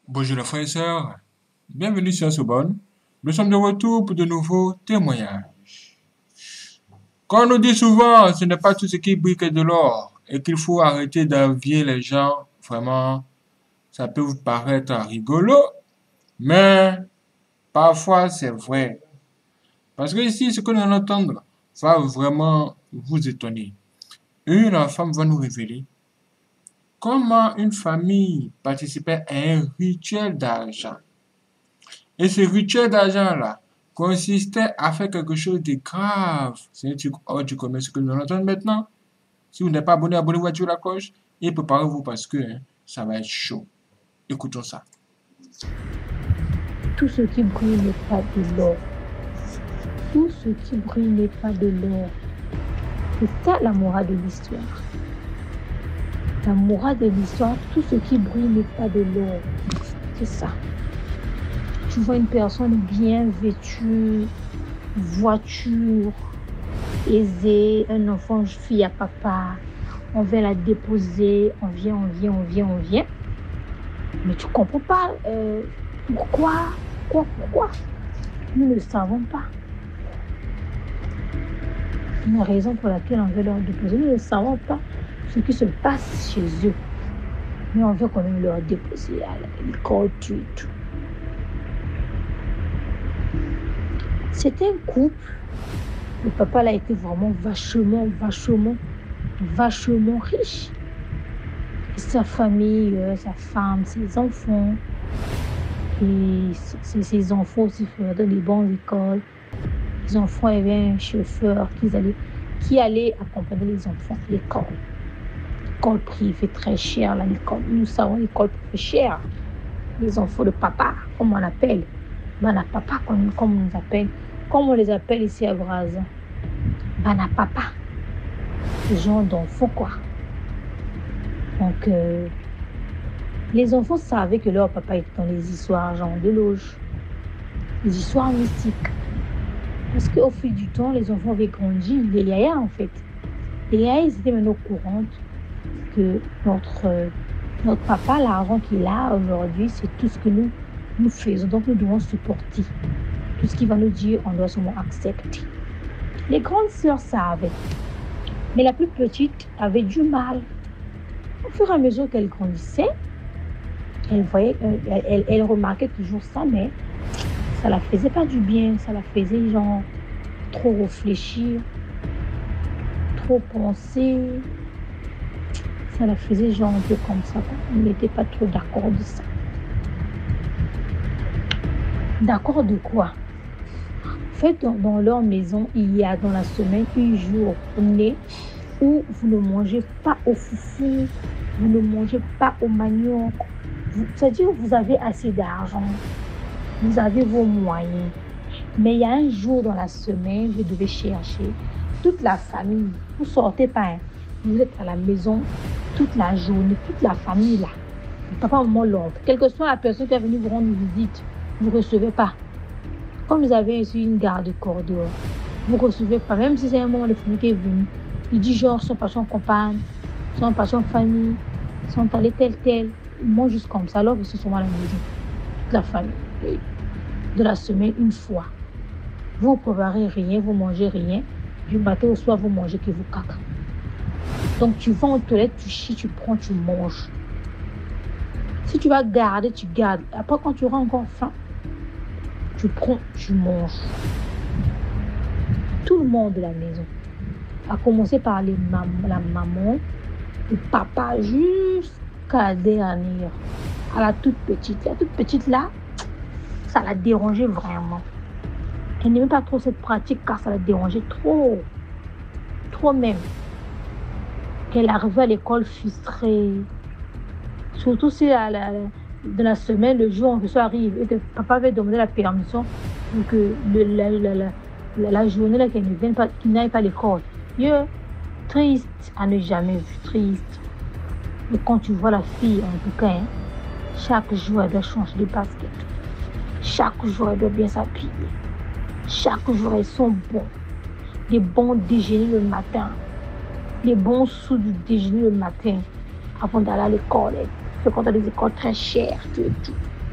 Bonjour les frères et sœurs, bienvenue sur Sorbonne. Nous sommes de retour pour de nouveaux témoignages. Comme on nous dit souvent, ce n'est pas tout ce qui brille que de l'or et qu'il faut arrêter d'envier les gens. Vraiment, ça peut vous paraître rigolo, mais parfois c'est vrai. Parce que ici, ce que nous allons entendre va vraiment vous étonner. Une femme va nous révéler comment une famille participait à un rituel d'argent. Et ce rituel d'argent-là consistait à faire quelque chose de grave. C'est un truc hors du commun, ce que nous entendons maintenant. Si vous n'êtes pas abonné, abonnez-vous à la cloche et préparez-vous parce que ça va être chaud. Écoutons ça. Tout ce qui brille n'est pas de l'or. Tout ce qui brille n'est pas de l'or. C'est ça la morale de l'histoire. La morale de l'histoire, tout ce qui brille n'est pas de l'or. C'est ça. Tu vois une personne bien vêtue, voiture aisée, un enfant, fille à papa, on vient la déposer, on vient. Mais tu comprends pas pourquoi nous ne savons pas. La raison pour laquelle on veut leur déposer, nous ne savons pas ce qui se passe chez eux. Mais on veut quand même leur déposer à l'école, tout. C'était un couple. Le papa là était vraiment vachement riche. Et sa famille, sa femme, ses enfants. Et ses enfants aussi faisaient dans les bonnes écoles. Les enfants avaient un chauffeur qui allait accompagner les enfants à l'école. L'école privée très chère, là, l'école. Nous savons l'école privée chère. Les enfants de papa, comme on l'appelle. Bana papa, comme on nous appelle. Comme on les appelle ici à Brazza. Bana papa. Ce genre d'enfants, quoi. Donc, les enfants savaient que leur papa était dans les histoires, genre de loge. Les histoires mystiques. Parce qu'au fil du temps, les enfants avaient grandi. Les yaya, en fait. Les yaya, ils étaient maintenant au courant que notre papa, l'argent qu'il a aujourd'hui, c'est tout ce que nous faisons. Donc, nous devons supporter. Tout ce qu'il va nous dire, on doit seulement accepter. Les grandes sœurs savaient. Mais la plus petite avait du mal. Au fur et à mesure qu'elle grandissait, elle remarquait toujours ça, mais ça la faisait pas du bien. Ça la faisait genre trop réfléchir, trop penser. Ça la faisait genre un peu comme ça. Elle n'était pas trop d'accord de ça. D'accord de quoi? En fait, dans leur maison, il y a dans la semaine un jour donné où vous ne mangez pas au foufou, vous ne mangez pas au manioc. C'est-à-dire que vous avez assez d'argent, vous avez vos moyens. Mais il y a un jour dans la semaine, vous devez chercher toute la famille. Vous ne sortez pas, vous êtes à la maison toute la journée, toute la famille là. Papa, maman, l'oncle. Quelle que soit la personne qui est venue vous rendre visite, vous ne recevez pas. Comme vous avez ici une garde-corps dehors, vous ne recevez pas. Même si c'est un moment de famille qui est venu, il dit genre, son patient compagne, son patient famille, sont allés tel. Ils mangent juste comme ça, alors ils se sont à la maison. Toute la famille. De la semaine, une fois. Vous ne préparez rien, vous ne mangez rien. Du matin au soir, vous mangez que vous caca. Donc tu vas aux toilettes, tu chies, tu prends, tu manges. Si tu vas garder, tu gardes. Après, quand tu auras encore faim, tu prends, tu manges. Tout le monde de la maison. À commencer par la maman, le papa, jusqu'à la dernière. À la toute petite. La toute petite là, ça la dérangeait vraiment. Elle n'aimait pas trop cette pratique car ça la dérangeait trop. Trop même. Qu'elle arrivait à l'école frustrée. Surtout si de la semaine, le jour où ça arrive et que papa avait demandé la permission pour que la journée là qu'elle ne vienne pas, qu'il n'aille pas à l'école. Triste à ne jamais vu, triste. Et quand tu vois la fille, en tout cas, chaque jour elle doit changer de basket. Chaque jour elle doit bien s'habiller. Chaque jour elles sont bons. Les bons déjeuners le matin. Les bons sous du déjeuner le matin avant d'aller à l'école. C'est quand tu as des écoles très chères, tout.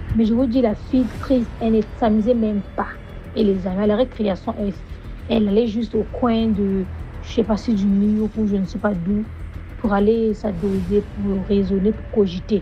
Mais je vous dis, la fille triste, elle ne s'amusait même pas. Et les amis, à la récréation, elle allait juste au coin de, je ne sais pas si du mur ou je ne sais pas d'où, pour aller s'adoser, pour raisonner, pour cogiter.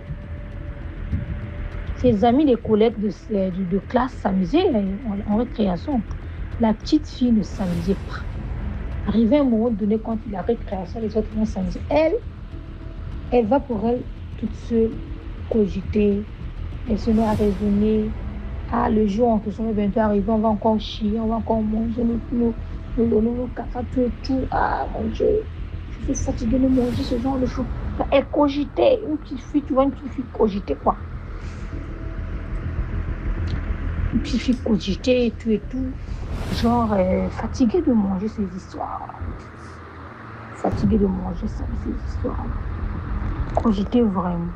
Ses amis, les collègues de classe s'amusaient en récréation. La petite fille ne s'amusait pas. Arrivé à un moment donné, quand la récréation, les autres vont s'amuser. Elle va pour elle toute seule cogiter. Elle se met à raisonner. Ah, le jour en question va bientôt arriver, on va encore chier, on va encore manger le caca, tout et tout. Ah, mon Dieu, je suis fatiguée de manger ce genre de choses. Elle cogitait. Une petite fille, tu vois, une petite fille cogiter, quoi. Une petite fille cogiter et tout. Genre, fatiguée de manger ces histoires. Fatiguée de manger ces histoires. Cogiter vraiment.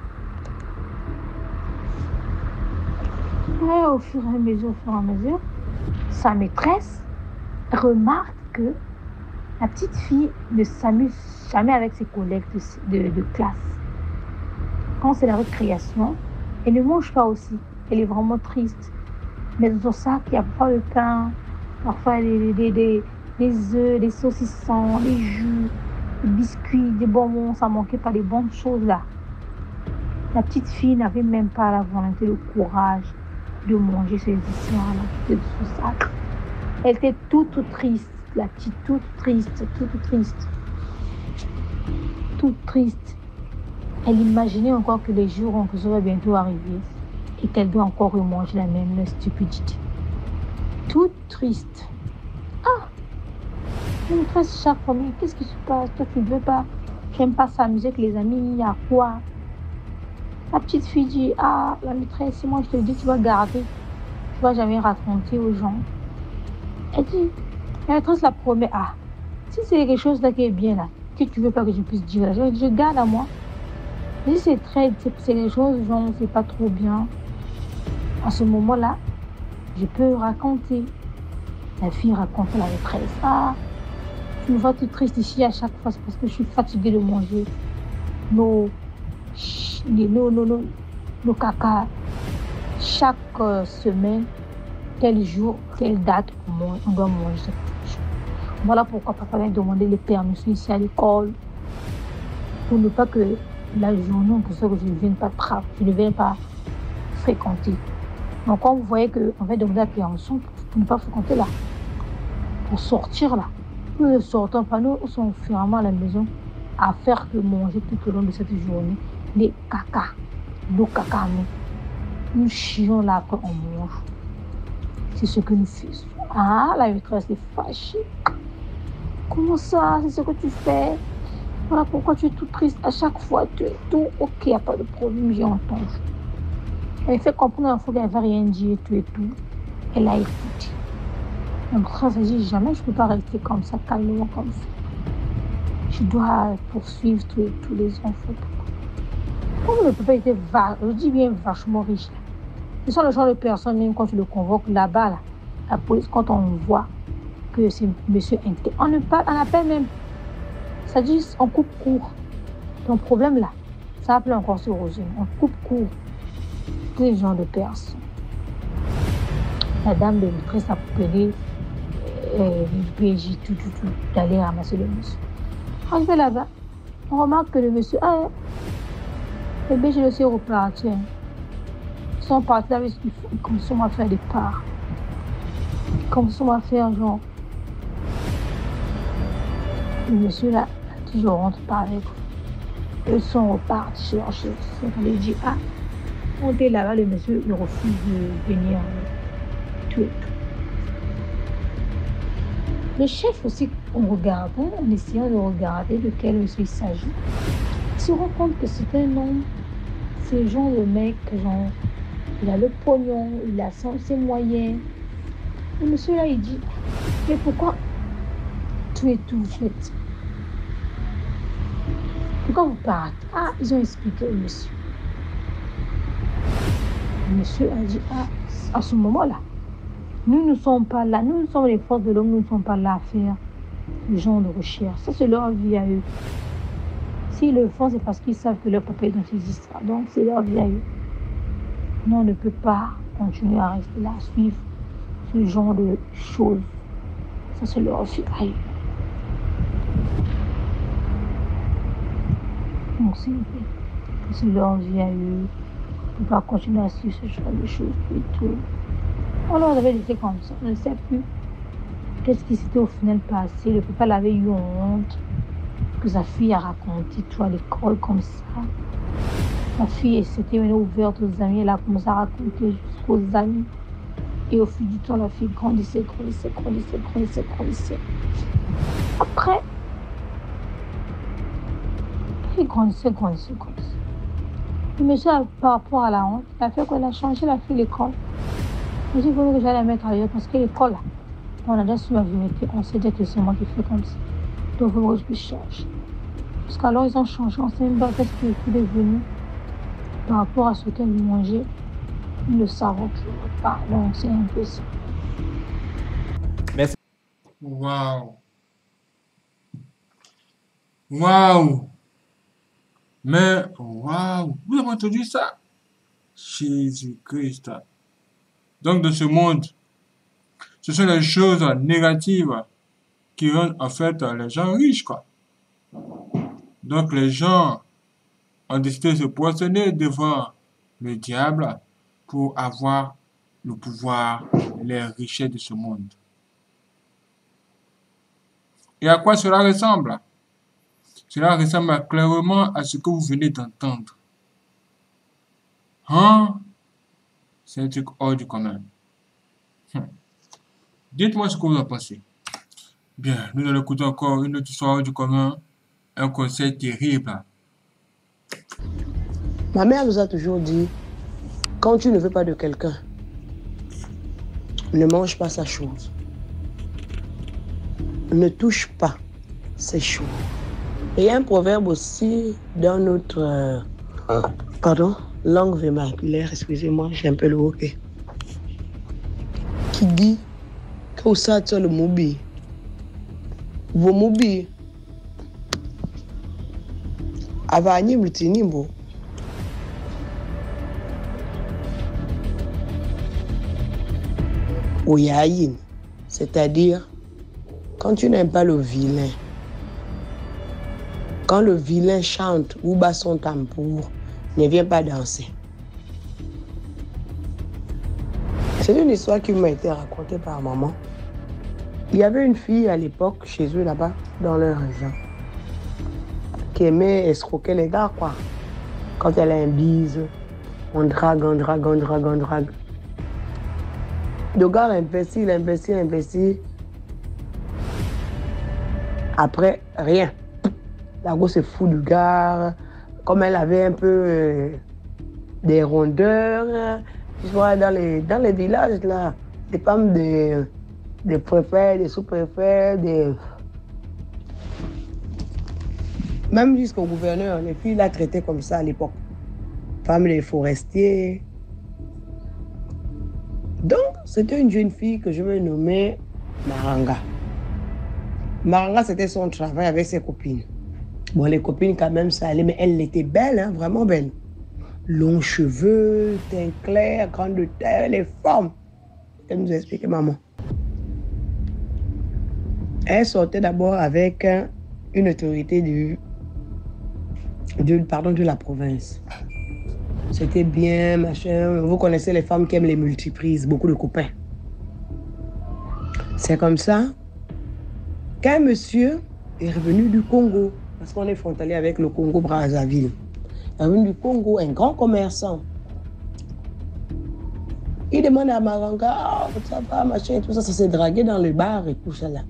Et au fur et à mesure, sa maîtresse remarque que la petite fille ne s'amuse jamais avec ses collègues de classe. Quand c'est la récréation, elle ne mange pas aussi. Elle est vraiment triste. Mais dans son sac, il y a parfois le pain, parfois des œufs, des saucissons, des jus, des biscuits, des bonbons. Ça manquait pas des bonnes choses là. La petite fille n'avait même pas la volonté, le courage de manger ces histoires-là, de ce sac. Elle était toute triste, la petite, toute triste. Elle imaginait encore que les jours en question va bientôt arriver et qu'elle doit encore manger la même stupidité. Toute triste. Ah, une maîtresse chaque fois, mais qu'est-ce qui se passe? Toi, tu ne veux pas, tu n'aimes pas s'amuser avec les amis, il y a quoi? La petite fille dit, ah, la maîtresse, moi je te dis, tu vas garder, tu vas jamais raconter aux gens. Elle dit, la maîtresse la promet, ah, si c'est quelque chose là qui est bien là, que tu veux pas que je puisse dire là, je garde à moi. Mais si c'est des choses, genre, c'est pas trop bien, à ce moment-là, je peux raconter. La fille raconte à la maîtresse, ah, tu me vois toute triste ici à chaque fois, c'est parce que je suis fatiguée de manger nos caca. Chaque semaine, tel jour, telle date, on doit manger cette chose. Voilà pourquoi papa vient demander les permissions ici à l'école, pour ne pas que la journée, pour ça que je ne vienne pas fréquenter. Donc quand vous voyez qu'on va demander la permission pour ne pas fréquenter là, pour sortir là, nous ne sortons pas, nous sommes finalement à la maison à faire que manger tout au long de cette journée les caca, nos caca, nous chions là après on mange. C'est ce que nous faisons. Ah, la maîtresse est fâchée. Comment ça, c'est ce que tu fais? Voilà pourquoi tu es tout triste à chaque fois, tu es tout ok, il n'y a pas de problème, j'ai entendu. Elle fait comprendre à la fois qu'elle ne va rien dire, tout et tout. Elle a écouté. Donc, ça veut dire jamais je ne peux pas rester comme ça, calmement comme ça. Je dois poursuivre tous les enfants. Comme le papa était, je dis bien vachement riche, là. Ce sont le genre de personnes, même quand tu le convoques là-bas, là, la police, quand on voit que c'est monsieur inté, on appelle même. Ça dit, on coupe court. Ton problème là, ça appelle encore sur Rosine. On coupe court. Quel genre de personne? La dame de maîtresse a appelé le PJ, tout, d'aller ramasser le monsieur. Arrivé là-bas, on remarque que le monsieur, le PJ le sait reparti. Ils sont partis avec ils commencent à faire des parts. Ils commencent à faire genre. Le monsieur là, toujours rentre par avec. Eux sont repartis chercher. On lui dit, ah, on est là-bas, le monsieur, il refuse de venir. Tout. Le chef aussi, en essayant de regarder de quel monsieur il s'agit, il se rend compte que c'est un homme, c'est genre le mec, genre, il a le pognon, il a ses moyens. Le monsieur là, il dit, mais pourquoi tout et tout, vous faites? Pourquoi vous partez? Ah, ils ont expliqué au monsieur. Le monsieur a dit, ah, à ce moment-là, nous ne sommes pas là, nous sommes les forces de l'homme, nous ne sommes pas là à faire le genre de recherche. Ça, c'est leur vie à eux. S'ils le font, c'est parce qu'ils savent que leur papa est dans ces histoires. Donc, c'est leur vie à eux. Non, on ne peut pas continuer à rester là, à suivre ce genre de choses. Ça, c'est leur vie à eux. Donc, c'est leur vie à eux. On ne peut pas continuer à suivre ce genre de choses et tout. On leur avait laissé comme ça. On ne sait plus qu'est-ce qui s'était au final passé. Le papa avait eu honte que sa fille a raconté tout à l'école comme ça. La fille s'était ouverte aux amis. Elle a commencé à raconter jusqu'aux amis. Et au fil du temps, la fille grandissait. Après, elle grandissait. Le monsieur, par rapport à la honte, il a fait qu'elle a changé la fille l'école. Il dit qu'il faut que j'aille la mettre ailleurs parce que l'école, on a déjà su ma vérité. On sait déjà que c'est moi qui fais comme ça. Donc, il faut que je change. Parce qu'alors, ils ont changé. On ne sait même pas qu'est-ce qui est devenu par rapport à ce qu'elle mangeait. Ils ne savent pas. Donc, c'est un peu ça. Merci. Waouh. Waouh. Mais, waouh. Vous avez entendu ça? Jésus-Christ. Donc, dans ce monde, ce sont les choses négatives qui rendent en fait les gens riches, quoi. Donc, les gens ont décidé de se poissonner devant le diable pour avoir le pouvoir, les richesses de ce monde. Et à quoi cela ressemble? Cela ressemble clairement à ce que vous venez d'entendre. Hein? C'est un truc hors du commun. Dites-moi ce que vous en pensez. Bien, nous allons écouter encore une autre histoire hors du commun, un conseil terrible. Ma mère nous a toujours dit, quand tu ne veux pas de quelqu'un, ne mange pas sa chose. Ne touche pas ses choses. Et il y a un proverbe aussi dans notre langue vernaculaire, excusez-moi, j'ai un peu le hockey, qui dit que ça tu le moubi. Vos moubi, avani mutinimbo. Oyaïn, c'est-à-dire quand tu n'aimes pas le vilain, quand le vilain chante ou bat son tambour, ne viens pas danser. C'est une histoire qui m'a été racontée par maman. Il y avait une fille à l'époque chez eux là-bas, dans leur région, qui aimait escroquer les gars, quoi. Quand elle a un bise, on drague. Le gars investit. Après, rien. La go se fout du gars. Comme elle avait un peu des rondeurs, tu vois, dans les villages, là, des femmes des préfets, des sous-préfets, même jusqu'au gouverneur, les filles la traitaient comme ça à l'époque. Femmes des forestiers. Donc, c'était une jeune fille que je vais nommer Maranga. Maranga, c'était son travail avec ses copines. Bon, les copines, quand même, ça allait, mais elle était belle, hein, vraiment belle. Longs cheveux, teint clair, grande taille, les formes. Elle nous a expliqué, maman. Elle sortait d'abord avec une autorité de la province. C'était bien, machin. Vous connaissez les femmes qui aiment les multiprises, beaucoup de copains. C'est comme ça qu'un monsieur est revenu du Congo, parce qu'on est frontalier avec le Congo-Brazzaville. Il est revenu du Congo, un grand commerçant. Il demande à Maranga, oh, ça va, machin, tout ça, ça s'est dragué dans le bar et tout ça là.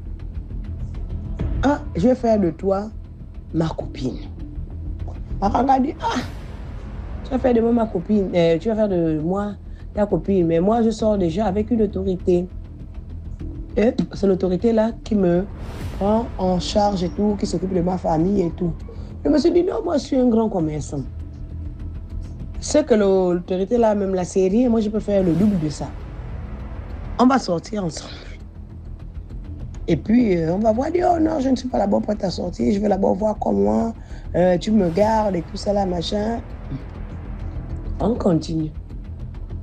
Ah, je vais faire de toi ma copine. Maranga dit, ah, tu vas faire de moi ma copine, tu vas faire de moi ta copine, mais moi je sors déjà avec une autorité. Et c'est l'autorité là qui me prend en charge et tout, qui s'occupe de ma famille et tout. Je me suis dit, non, moi je suis un grand commerçant. C'est que l'autorité là, même la série, moi je peux faire le double de ça. On va sortir ensemble. Et puis on va voir, dire, oh non, je ne suis pas là-bas pour ta sortie, je veux d'abord voir comment tu me gardes et tout ça là, machin. On continue.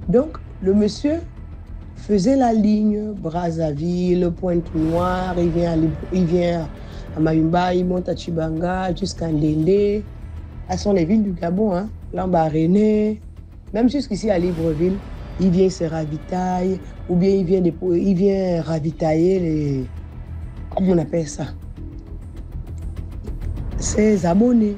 Donc, le monsieur faisait la ligne Brazzaville, Pointe-Noire, il vient à Mayumba, il monte à Chibanga, jusqu'à Ndende. Ce sont les villes du Gabon, hein. Lambaréné, même jusqu'ici à Libreville, il vient se ravitailler, ou bien il vient ravitailler les... Comment on appelle ça? Ses abonnés.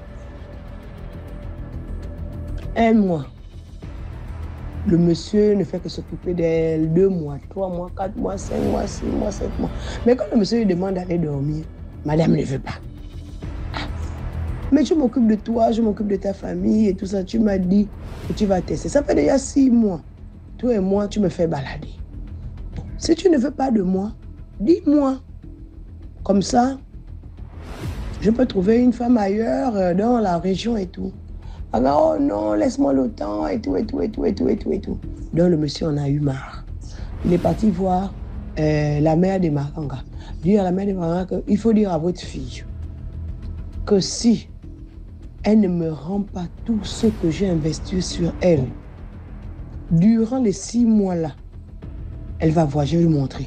Un mois. Le monsieur ne fait que s'occuper d'elle 2 mois, 3 mois, 4 mois, 5 mois, 6 mois, 7 mois. Mais quand le monsieur lui demande d'aller dormir, madame ne veut pas. Mais je m'occupe de toi, je m'occupe de ta famille et tout ça. Tu m'as dit que tu vas tester. Ça fait déjà 6 mois. Toi et moi, tu me fais balader. Si tu ne veux pas de moi, dis-moi. Comme ça, je peux trouver une femme ailleurs dans la région et tout. Alors, oh non, laisse-moi le temps et tout, et tout, et tout, et tout, et tout, et tout. Donc le monsieur en a eu marre. Il est parti voir la mère de Maranga. Dire à la mère de Maranga qu'il faut dire à votre fille que si elle ne me rend pas tout ce que j'ai investi sur elle, durant les 6 mois-là, elle va voir, je vais lui montrer.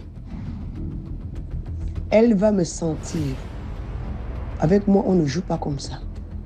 Elle va me sentir. Avec moi, on ne joue pas comme ça.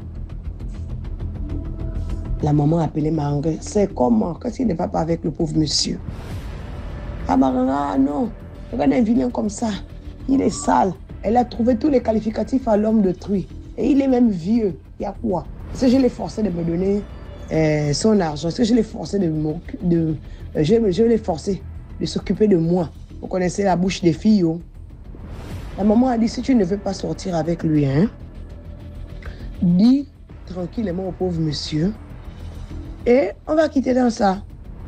La maman appelait Maranga. C'est comment? Qu'est-ce qu'il ne va pas avec le pauvre monsieur? Ah, Maranga, non. Regarde un vilain comme ça. Il est sale. Elle a trouvé tous les qualificatifs à l'homme de truie. Et il est même vieux. Il y a quoi? Est-ce que je l'ai forcé de me donner son argent? Est-ce que je l'ai forcé je l'ai forcé de s'occuper de moi? Vous connaissez la bouche des filles, oh? La maman a dit, si tu ne veux pas sortir avec lui, hein, dis tranquillement au pauvre monsieur et on va quitter dans ça.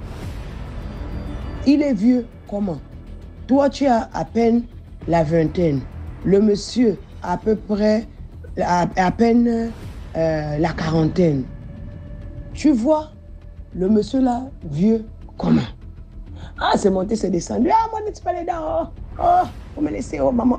Il est vieux, comment? Toi, tu as à peine la vingtaine. Le monsieur a à peu près, à peine la quarantaine. Tu vois, le monsieur là, vieux, comment? Ah, c'est monté, c'est descendu. Ah, moi, ne suis pas les dents. Oh, vous me laissez, oh, maman.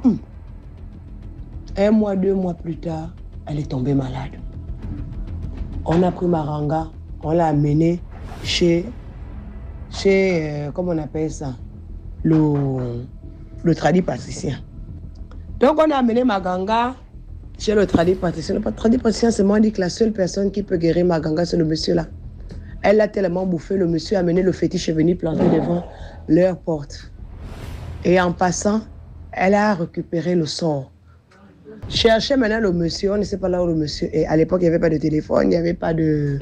1 mois, 2 mois plus tard, elle est tombée malade. On a pris Maranga, on l'a amenée chez comment on appelle ça? Le tradit patricien. Donc, on a amené Maganga chez le tradit patricien. Le tradit patricien, c'est moi dit que la seule personne qui peut guérir Maganga, c'est le monsieur là. Elle l'a tellement bouffé, le monsieur a amené le fétiche et est venu planter devant leur porte. Et en passant, elle a récupéré le sort. Cherchez maintenant le monsieur, on ne sait pas là où le monsieur est. À l'époque, il n'y avait pas de téléphone, il n'y avait pas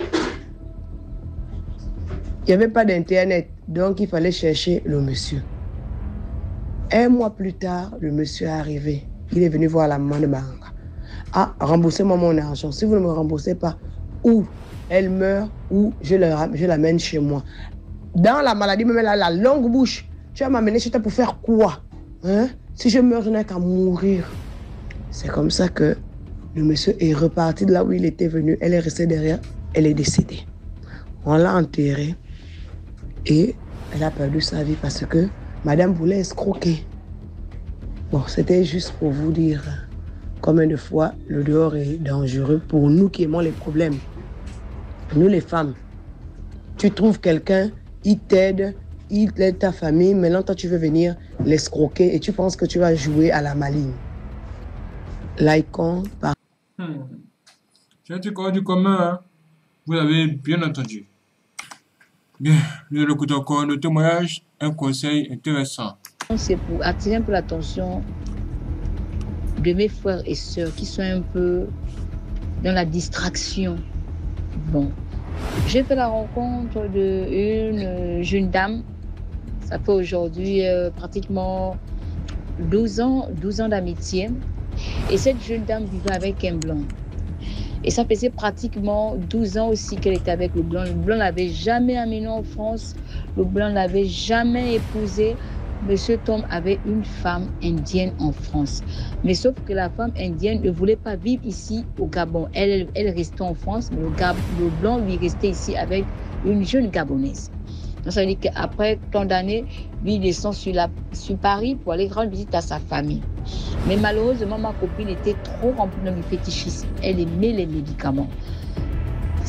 d'internet. Donc, il fallait chercher le monsieur. 1 mois plus tard, le monsieur est arrivé. Il est venu voir la maman de Maranga. Ah, remboursez-moi mon argent. Si vous ne me remboursez pas, ou elle meurt, ou je l'amène chez moi. Dans la maladie, même elle a la longue bouche. Tu vas m'amener chez toi pour faire quoi? Hein? Si je meurs, je n'ai qu'à mourir. C'est comme ça que le monsieur est reparti de là où il était venu. Elle est restée derrière. Elle est décédée. On l'a enterrée. Et elle a perdu sa vie parce que madame voulait escroquer. Bon, c'était juste pour vous dire combien de fois le dehors est dangereux pour nous qui aimons les problèmes. Nous les femmes. Tu trouves quelqu'un, il t'aide ta famille. Maintenant, toi, tu veux venir l'escroquer et tu penses que tu vas jouer à la maligne. L'icon par... C'est un truc hors du commun, hein? Vous avez bien entendu. Bien, nous allons écouter encore le témoignage, un conseil intéressant. C'est pour attirer un peu l'attention de mes frères et sœurs qui sont un peu dans la distraction. Bon, j'ai fait la rencontre d'une jeune dame. Ça fait aujourd'hui pratiquement 12 ans d'amitié. Et cette jeune dame vivait avec un blanc. Et ça faisait pratiquement 12 ans aussi qu'elle était avec le blanc. Le blanc ne l'avait jamais amené en France. Le blanc ne l'avait jamais épousé. Monsieur Tom avait une femme indienne en France. Mais sauf que la femme indienne ne voulait pas vivre ici au Gabon. Elle restait en France, mais le blanc lui restait ici avec une jeune Gabonaise. Donc ça veut dire qu'après tant d'années, lui descend sur Paris pour aller rendre visite à sa famille. Mais malheureusement, ma copine était trop remplie de fétichisme. Elle aimait les médicaments.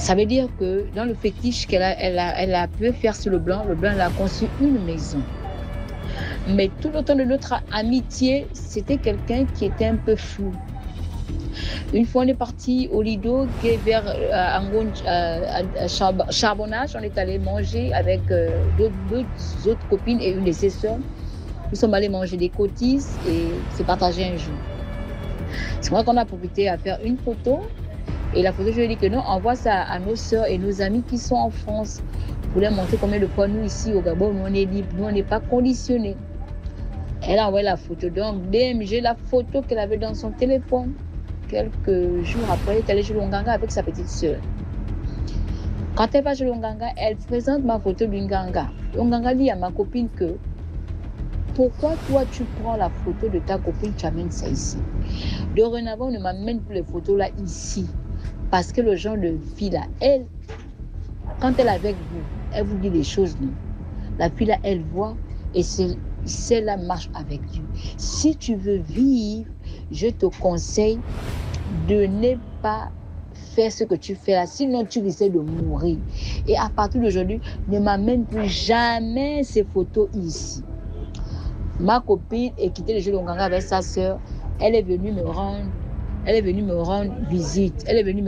Ça veut dire que dans le fétiche elle a pu faire sur le blanc elle a construit une maison. Mais tout le temps de notre amitié, c'était quelqu'un qui était un peu flou. Une fois, on est parti au Lido, qui est vers Charbonnage. On est allé manger avec d'autres autres copines et une de ses sœurs. Nous sommes allés manger des cotises et se partager un jour. C'est vrai qu'on a profité à faire une photo. Et la photo, je lui ai dit que non, envoie ça à nos sœurs et nos amis qui sont en France. Pour leur montrer combien de fois nous, ici au Gabon, nous, on est libre, nous, on n'est pas conditionnés. Elle a envoyé la photo. Donc, j'ai la photo qu'elle avait dans son téléphone. Quelques jours après, elle est allée chez Longanga avec sa petite sœur. Quand elle va chez Longanga, elle présente ma photo de Longanga. Longanga dit à ma copine que pourquoi toi tu prends la photo de ta copine, tu amènes ça ici. Dorénavant, on ne m'amène plus les photos là ici. Parce que le genre de fille là, elle, quand elle est avec vous, elle vous dit des choses, non. La fille là, elle voit et celle-là marche avec Dieu. Si tu veux vivre, je te conseille de ne pas faire ce que tu fais là, sinon tu risques de mourir. Et à partir d'aujourd'hui, ne m'amène plus jamais ces photos ici. Ma copine est quittée le jeu de Longanga avec sa sœur. Elle est venue me rendre visite.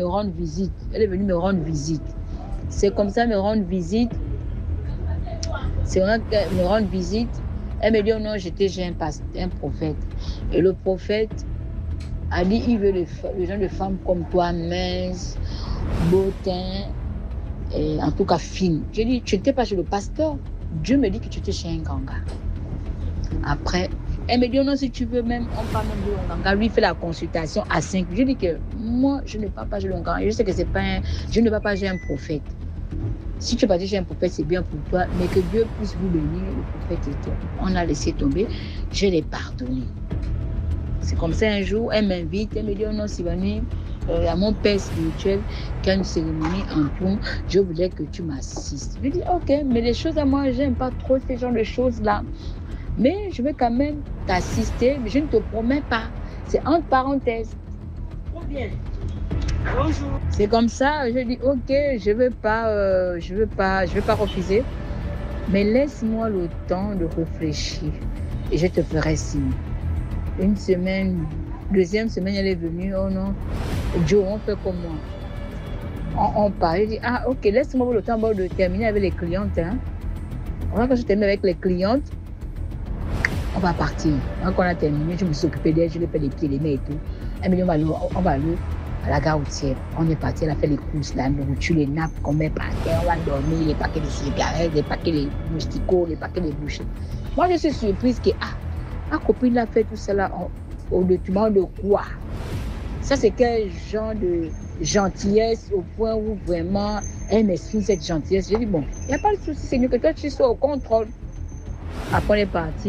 C'est comme ça, me rendre visite. C'est vrai qu'elle me rendre visite. Elle me dit, oh non, j'ai un prophète. Et le prophète a dit, il veut le genre de femmes comme toi, mince, beau teint, et en tout cas fine. J'ai dit, tu n'étais pas chez le pasteur. Dieu me dit que tu étais chez un ganga. Après, elle me dit, oh non, si tu veux même, on parle même de Longanga. Lui, il fait la consultation à 5. Je dis que moi, je ne parle pas de Longanga. Je sais que c'est pas je ne parle pas, j'ai un prophète. Si tu parles, j'ai un prophète, c'est bien pour toi, mais que Dieu puisse vous bénir, le prophète et toi. On a laissé tomber, je l'ai pardonné. C'est comme ça un jour, elle m'invite, elle me dit, oh non, Sylvanie, à mon père spirituel, qui a une cérémonie en Poum, je voulais que tu m'assistes. Je dis, ok, mais les choses à moi, j'aime pas trop ce genre de choses-là. Mais je vais quand même t'assister, mais je ne te promets pas. C'est entre parenthèses. Combien? Bonjour. C'est comme ça, je dis ok, je vais pas refuser, mais laisse-moi le temps de réfléchir et je te ferai signe. Une semaine, deuxième semaine, elle est venue, oh non, Joe, on fait comme moi. On parle, je dis ah ok, laisse-moi le temps de terminer avec les clientes. Hein. Quand je termine avec les clientes, on va partir. Quand on a terminé, je me suis occupée d'elle, je lui ai fait les pieds, les mains et tout. Elle me dit on va aller à la gare routière. On est parti, elle a fait les courses, la nourriture, les nappes qu'on met par terre, on va dormir, les paquets de cigarettes, les paquets de mousticots, les paquets de bouchées. Moi, je suis surprise que, ma copine a fait tout cela au détriment de quoi? Ça, c'est quel genre de gentillesse au point où vraiment elle m'exprime cette gentillesse. J'ai dit, bon, il n'y a pas de souci, c'est mieux que toi, tu sois au contrôle. Après, on est parti.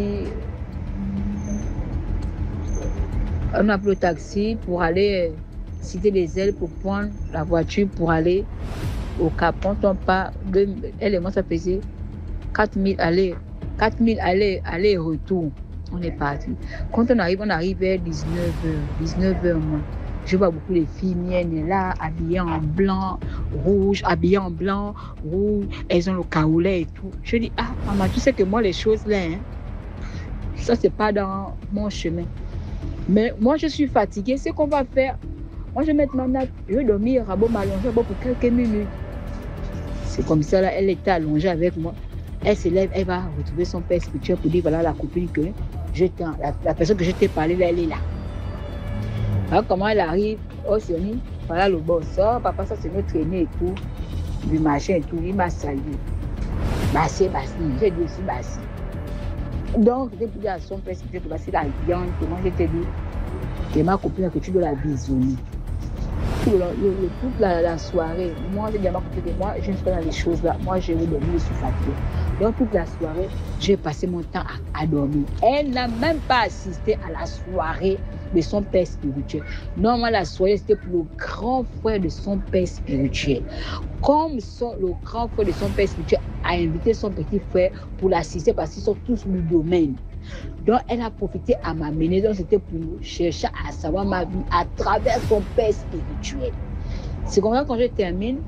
On a pris le taxi pour aller Cité des Ailes pour prendre la voiture pour aller au Cap. Quand on part, elle et moi, ça faisait 4000 aller et retour. On est parti. Quand on arrive vers 19h moins. Je vois beaucoup les filles miennes là, habillées en blanc, rouge. Elles ont le caoulet et tout. Je dis, maman, tu sais que moi, les choses là, hein, ça, c'est pas dans mon chemin. Mais moi, je suis fatiguée. Ce qu'on va faire, moi, je vais mettre ma nappe, je vais dormir, m'allonger pour quelques minutes. C'est comme ça, là, elle était allongée avec moi. Elle se lève, elle va retrouver son père spirituel pour dire, voilà la copine que la personne que je t'ai parlé, là, elle est là. Alors, comment elle arrive, oh, Sioni, voilà le boss, oh, papa, ça c'est notre aîné et tout, du machin et tout, il m'a salué. Bassi, j'ai dit aussi Bassi. Donc, j'ai dit à son père spirituel que Bassi la viande, que moi, je t'ai dit, que ma copine, que tu dois la bisonner. Toute la soirée, moi, j'ai dit à ma copine que moi, je ne suis pas dans les choses là. Moi, je vais dormir, je suis fatiguée. Donc, toute la soirée, j'ai passé mon temps à dormir. Elle n'a même pas assisté à la soirée de son père spirituel. Normalement, la soirée, c'était pour le grand frère de son père spirituel. Comme le grand frère de son père spirituel a invité son petit frère pour l'assister parce qu'ils sont tous le domaine. Donc, elle a profité à m'amener. Donc, c'était pour chercher à savoir ma vie à travers son père spirituel. C'est comme ça, quand je termine,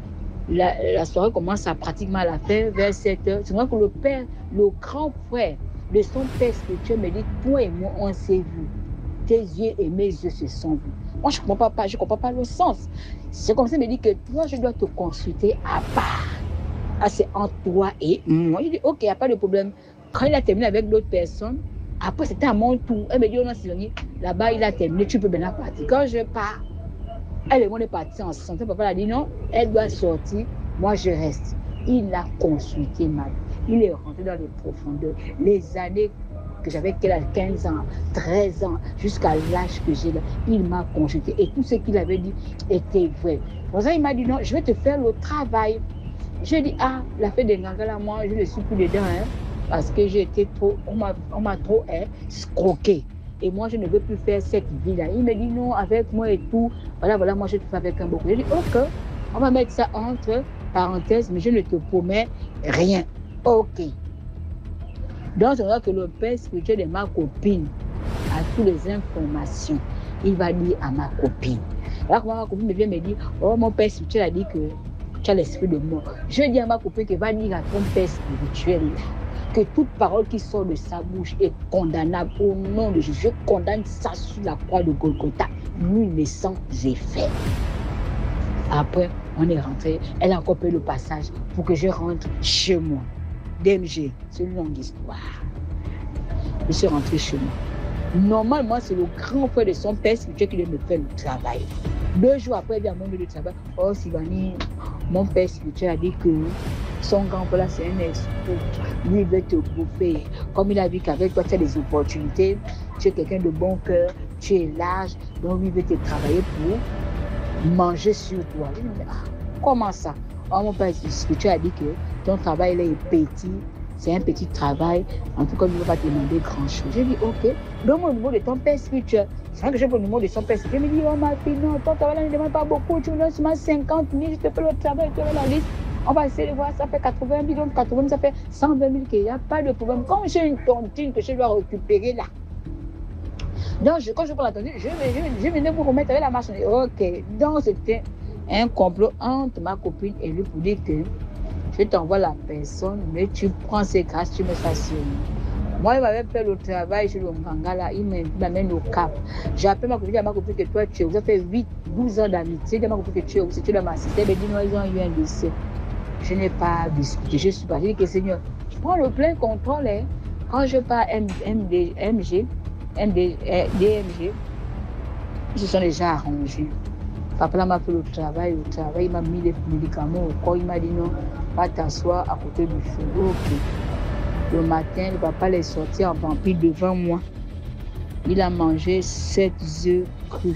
La soirée commence à pratiquement à la fin, vers 7h. C'est vrai que le père, le grand frère de son père spirituel me dit, toi et moi, on s'est vus. Tes yeux et mes yeux se sont vus. Moi, je ne comprends pas le sens. C'est comme ça, il me dit que toi, je dois te consulter à part. Ah, c'est entre toi et moi. Je dis, ok, il n'y a pas de problème. Quand il a terminé avec d'autres personnes, après, c'était à mon tour. Elle me dit, oh non, Sidonie, là-bas, il a terminé, tu peux maintenant partir. Quand je pars, elle et moi, on est partis ensemble. Papa a dit, non, elle doit sortir, moi, je reste. Il a consulté ma vie. Il est rentré dans les profondeurs. Les années que j'avais 15 ans, 13 ans, jusqu'à l'âge que j'ai là, il m'a consulté. Et tout ce qu'il avait dit était vrai. Pour ça, il m'a dit, non, je vais te faire le travail. J'ai dit, ah, la fête des Nganga, là, moi, je ne suis plus dedans, hein, parce que j'ai été trop, on m'a trop escroqué. Et moi, je ne veux plus faire cette vie-là. Il me dit, non, avec moi et tout, voilà, moi, je te fais avec un beaucoup. J'ai dit, ok, on va mettre ça entre parenthèses, mais je ne te promets rien. Ok. Donc, c'est vrai que le père spirituel de ma copine a toutes les informations. Il va dire à ma copine. Alors, ma copine me vient me dire, oh, mon père spirituel a dit que tu as l'esprit de mort. Je dis à ma copine qu'elle va dire à ton père spirituel que toute parole qui sort de sa bouche est condamnable au nom de Jésus. Je condamne ça sur la croix de Golgotha, nul n'est sans effet. Après, on est rentré. Elle a encore payé le passage pour que je rentre chez moi. DMG, c'est une longue histoire. Je suis rentré chez moi. Normalement, c'est le grand frère de son père spirituel qui devait me faire le travail. 2 jours après, il vient à mon lieu de travail. Oh, Sylvanie, mon père spirituel a dit que son grand frère, là, c'est un escroc. Lui, il veut te bouffer. Comme il a vu qu'avec toi, tu as des opportunités, tu es quelqu'un de bon cœur, tu es large, donc lui, il veut te travailler pour manger sur toi. Je dis, mais, comment ça? Oh, mon père spirituel a dit que ton travail là, est petit. C'est un petit travail. En tout cas, il ne va pas te demander grand-chose. J'ai dit, ok, donne-moi le numéro de ton père spirituel. C'est vrai que j'ai le numéro de son père spirituel. Il me dit, oh ma fille, non, ton travail là ne demande pas beaucoup. Tu me donnes seulement 50 000, je te fais le travail, tu as la liste. On va essayer de voir, ça fait 80 000, donc 80 000, ça fait 120 000, qu'il n'y a pas de problème. Quand j'ai une tontine que je dois récupérer là, donc quand je prends la tontine, je venais vous remettre avec la marchandise. Ok, donc c'était un complot entre ma copine et lui pour dire que je t'envoie la personne, mais tu prends ses grâces, tu mets ça sur lui. Moi, il m'avait fait le travail chez le Nganga, là, il m'amène au Cap. J'ai appelé ma copine, à ma copine que toi, tu es, vous avez fait 12 ans d'amitié, à ma copine que tu es où, si tu dois m'assister, elle me dit non, ils ont eu un décès. Je n'ai pas discuté, je suis partie, je dis que Seigneur, je prends le plein contrôle, hein. Quand je pars DMG, ils se sont déjà arrangés. Papa là m'a fait le travail, il m'a mis les médicaments au corps, il m'a dit non, va t'asseoir à côté du feu. Ok. Le matin, le papa est sorti en vampire devant moi. Il a mangé 7 œufs crus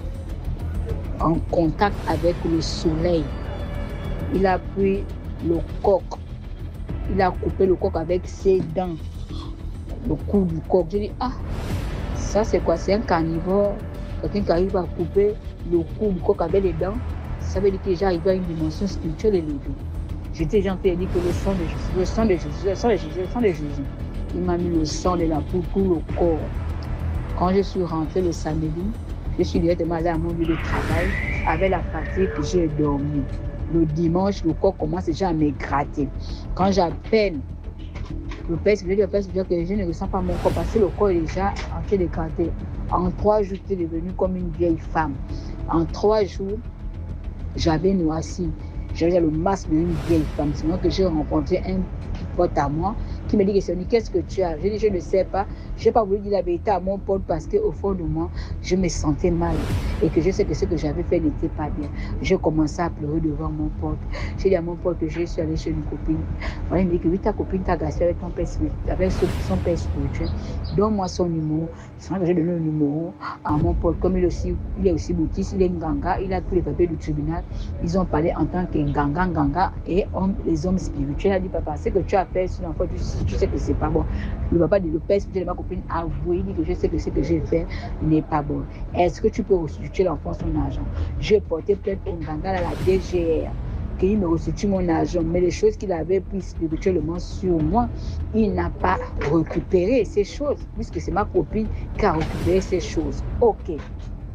en contact avec le soleil. Il a pris le coq. Il a coupé le coq avec ses dents. Le cou du coq. J'ai dit, ah, ça c'est quoi? C'est un carnivore. Quelqu'un qui arrive à couper le cou du coq avec les dents. Ça veut dire que j'ai arrivé à une dimension spirituelle élevée. J'étais gentil et dit que le sang de Jésus. Il m'a mis le sang de la peau pour le corps. Quand je suis rentré le samedi, je suis directement allé à mon lieu de travail avec la fatigue que j'ai dormi. Le dimanche, le corps commence déjà à me gratter. Quand j'appelle le père, je dis que je ne ressens pas mon corps parce que le corps est déjà en train de gratter. En 3 jours, j'étais devenue comme une vieille femme. En 3 jours, j'avais noirci. J'avais le masque d'une vieille femme. C'est moi que j'ai rencontré un pote à moi qui me dit que qu'est-ce que tu as? J'ai dit, je ne sais pas. Je n'ai pas voulu dire la vérité à mon pote parce qu'au fond de moi, je me sentais mal et que je sais que ce que j'avais fait n'était pas bien. J'ai commencé à pleurer devant mon pote. J'ai dit à mon pote que je suis allée chez une copine. Il me dit que oui, ta copine t'a gâché avec ton père spirituel, avec son père spirituel. Donne-moi son numéro. C'est vrai que j'ai donné le numéro à mon pote. Comme il est aussi boutiste, il est Nganga, il a tous les papiers du tribunal. Ils ont parlé en tant que Nganga et les hommes spirituels. Il a dit, papa, ce que tu as fait sur l'enfant, tu sais que c'est pas bon. Le papa de le père spirituel de ma copine a avoué, il dit que je sais que ce que j'ai fait n'est pas bon. Est-ce que tu peux restituer l'enfant son argent? J'ai porté plainte au Nganga à la DGR, qu'il me restitue mon argent. Mais les choses qu'il avait prises spirituellement sur moi, il n'a pas récupéré ces choses, puisque c'est ma copine qui a récupéré ces choses. Ok.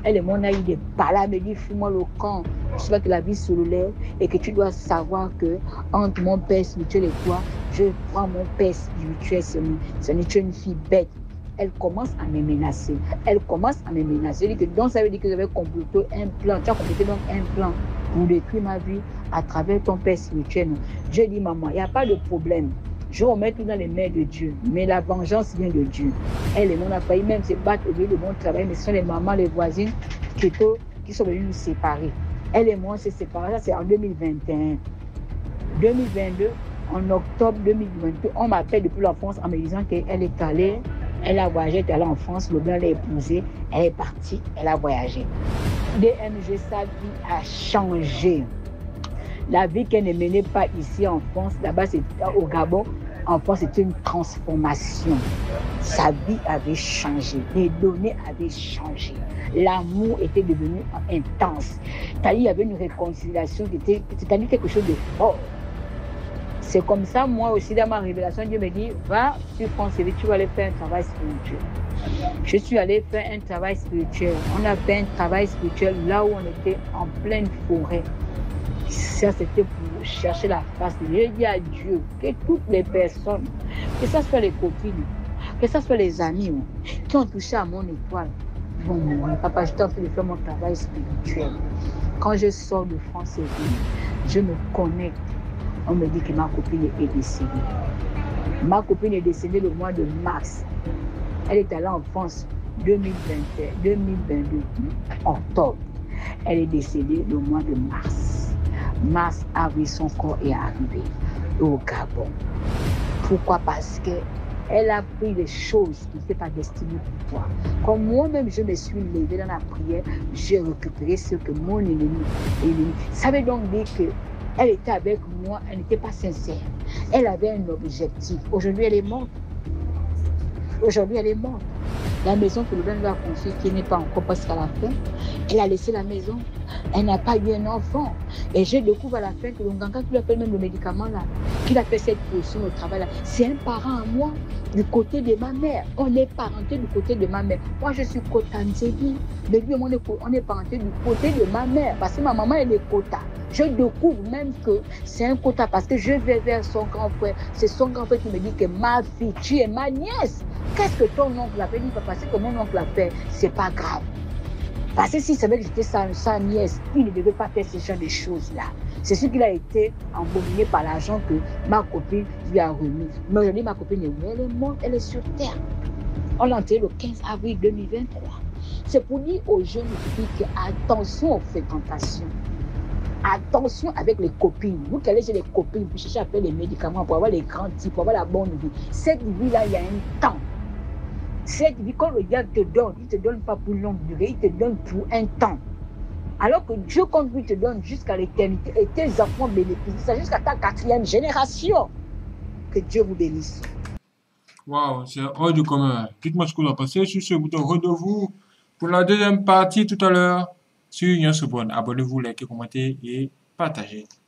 Elle et moi, on a eu des balades, elle me dit, fous-moi le camp. Je sais pas que la vie se lève et que tu dois savoir que entre mon père spirituel et toi, je prends mon père spirituel seulement. Ce n'est une fille bête. Elle commence à me menacer. Elle commence à me menacer. Donc ça veut dire que j'avais complété un plan. Tu as complété donc un plan pour détruire ma vie à travers ton père spirituel. Je dis, maman, il n'y a pas de problème. Je remets tout dans les mains de Dieu. Mais la vengeance vient de Dieu. Elle et moi, on a failli même se battre au lieu de mon travail. Mais ce sont les mamans, les voisines qui sont venues nous séparer. Elle et moi, on s'est séparés. Ça, c'est en 2021. 2022, en octobre 2022, on m'appelle depuis la France en me disant qu'elle est allée. Elle a voyagé, elle est allée en France, le blanc l'a épousée, elle est partie, elle a voyagé. DMG, sa vie a changé. La vie qu'elle ne menait pas ici en France, là-bas c'est au Gabon, en France c'était une transformation. Sa vie avait changé, les données avaient changé. L'amour était devenu intense. C'est-à-dire il y avait une réconciliation qui était, c'est-à-dire quelque chose de fort. C'est comme ça, moi aussi, dans ma révélation, Dieu me dit, va sur France TV, tu vas aller faire un travail spirituel. Je suis allée faire un travail spirituel. On a fait un travail spirituel là où on était en pleine forêt. Ça, c'était pour chercher la face de Dieu. Je dis à Dieu que toutes les personnes, que ce soit les copines, que ce soit les amis qui ont touché à mon étoile, vont mourir. Papa, je t'en prie de faire mon travail spirituel. Quand je sors de France TV, je me connecte. On me dit que ma copine est décédée. Ma copine est décédée le mois de mars. Elle est allée en France 2022, octobre. Elle est décédée le mois de mars. Mars, avril, son corps est arrivé au Gabon. Pourquoi? Parce qu'elle a pris les choses qui n'étaient pas destinées pour toi. Comme moi-même, je me suis levée dans la prière, j'ai récupéré ce que mon ennemi. Ça veut donc dire que elle était avec moi, elle n'était pas sincère. Elle avait un objectif. Aujourd'hui, elle est morte. Aujourd'hui, elle est morte. La maison que le Blanc lui a confiée, qui n'est pas encore presque à la fin, elle a laissé la maison. Elle n'a pas eu un enfant. Et je découvre à la fin que le Nganga qui lui appelle même le médicament là, qu'il a fait cette position au travail là, c'est un parent à moi, du côté de ma mère. On est parenté du côté de ma mère. Moi, je suis Kotanzebi. Mais lui, on est parenté du côté de ma mère. Parce que ma maman, elle est Kota. Je découvre même que c'est un quota parce que je vais vers son grand frère. C'est son grand frère qui me dit que ma fille, tu es ma nièce. Qu'est-ce que ton oncle a fait? Il dit, papa, c'est que mon oncle a fait, c'est pas grave. Parce que s'il savait que j'étais sa nièce, il ne devait pas faire ce genre de choses-là. C'est ce qu'il a été embobiné par l'argent que ma copine lui a remis. Mais aujourd'hui, ma copine est où? Elle est morte, elle est sur terre. On l'a enterrée le 15 avril 2023. C'est pour dire aux jeunes filles attention aux fréquentations. Attention avec les copines. Vous qui allez chez les copines, vous cherchez à faire des médicaments pour avoir les grands types, pour avoir la bonne vie. Cette vie-là, il y a un temps. Cette vie, quand le diable te donne, il ne te donne pas pour longue durée, il te donne pour un temps. Alors que Dieu, quand lui te donne jusqu'à l'éternité, et tes enfants bénéficient ça jusqu'à ta 4e génération. Que Dieu vous bénisse. Waouh, c'est hors du commun. Dites-moi ce que vous en pensez. Sur ce, vous donne rendez-vous pour la deuxième partie tout à l'heure sur Union Sorbonne. Abonnez-vous, likez, commentez et partagez.